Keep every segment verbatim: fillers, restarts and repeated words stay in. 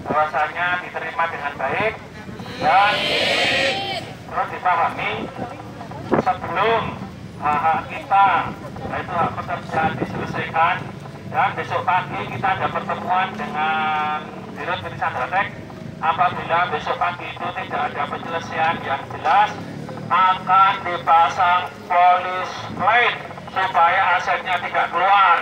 bahwasanya diterima dengan baik dan terus dipahami sebelum hak-hak kita, yaitu hak pekerja diselesaikan, dan besok pagi kita ada pertemuan dengan Dirut Pilihan Ratek. Apabila besok pagi itu tidak ada penyelesaian yang jelas, akan dipasang polis lain supaya asetnya tidak keluar.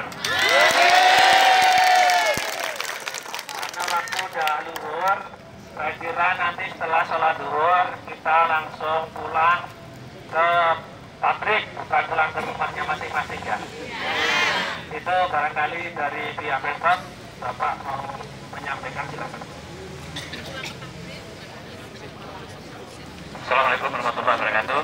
Karena waktu udah luhur, saya kira nanti setelah sholat duhur kita langsung pulang ke pabrik, bukan pulang ke rumahnya masing-masing ya. Itu barangkali dari pihak Pemkot, Bapak mau menyampaikan, silakan. Assalamualaikum warahmatullahi wabarakatuh.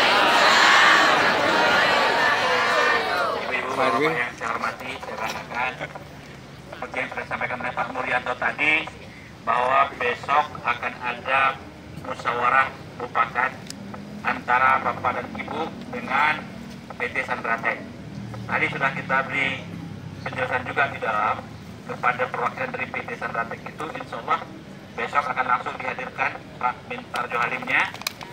Ibu-ibu, bapak yang saya hormati, saya banggakan. Seperti yang sudah disampaikan oleh Pak Muryanto tadi, bahwa besok akan ada musyawarah mufakat antara Bapak dan Ibu dengan P T Sandratek. Tadi sudah kita beri penjelasan juga di dalam kepada perwakilan dari P T Sandratek itu, insya Allah besok akan langsung dihadirkan Pak Mintarjo Halimnya.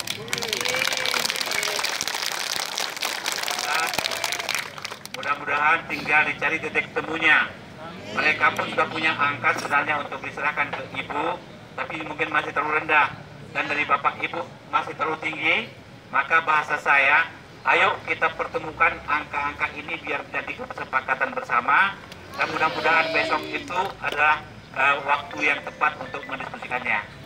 Mudah-mudahan tinggal dicari titik temunya. Mereka pun sudah punya angka sebenarnya untuk diserahkan ke Ibu, tapi mungkin masih terlalu rendah, dan dari Bapak Ibu masih terlalu tinggi. Maka bahasa saya, ayo kita pertemukan angka-angka ini biar menjadi kesepakatan bersama, dan mudah-mudahan besok itu adalah uh, waktu yang tepat untuk mendiskusikannya.